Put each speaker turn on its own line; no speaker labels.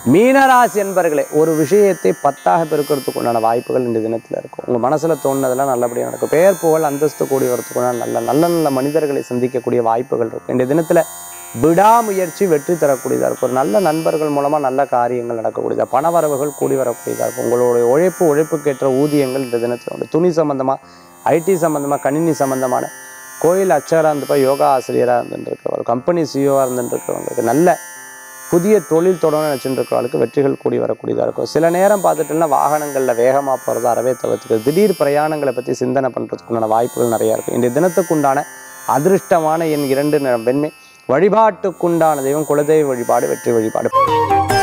மீனராசி என்பர்களே, ஒரு விஷயத்தை 10ஆக பெருக்கிறதுக்கு உண்டான வாய்ப்புகள் இந்த தினத்தில் இருக்கும். உங்கள் மனசில் தோணுனதெல்லாம் நல்லபடியாக நடக்கும். பெயர் புகழ் அந்தஸ்து கூடி வரத்துக்குண்டான நல்ல நல்ல மனிதர்களை சந்திக்கக்கூடிய வாய்ப்புகள் இருக்கும். இந்த தினத்தில் விடாமுயற்சி வெற்றி தரக்கூடியதாக இருக்கும். ஒரு நல்ல நண்பர்கள் மூலமாக நல்ல காரியங்கள் நடக்கக்கூடியதாக, பண வரவுகள் கூடி வரக்கூடியதாக இருக்கும். உங்களுடைய உழைப்புக்கேற்ற ஊதியங்கள் இந்த தினத்தில் உண்டு. துணி சம்பந்தமாக, ஐடி சம்பந்தமாக, கணினி சம்பந்தமான, கோயில் அர்ச்சகராக இருந்துப்பா, யோகா ஆசிரியராக இருந்துருக்க, ஒரு கம்பெனி சிஇஓவாக இருந்துருக்கிறவங்களுக்கு நல்ல புதிய தொழில் தொடர்ந்து நினச்சிட்டு இருக்கிறவங்களுக்கு வெற்றிகள் கூடி வரக்கூடியதாக இருக்கும். சில நேரம் பார்த்துட்டோம்னா வாகனங்களில் வேகமாக போகிறத அறவே தவிர்த்துக்கிறது. திடீர் பிரயாணங்களை பற்றி சிந்தனை பண்ணுறதுக்குண்டான வாய்ப்புகள் நிறையா இருக்கும். இந்த தினத்துக்குண்டான அதிர்ஷ்டமான எண் 2 நிறம் வெண்மை. வழிபாட்டுக்குண்டான தெய்வம் குலதெய்வ வழிபாடு, வெற்றி வழிபாடு.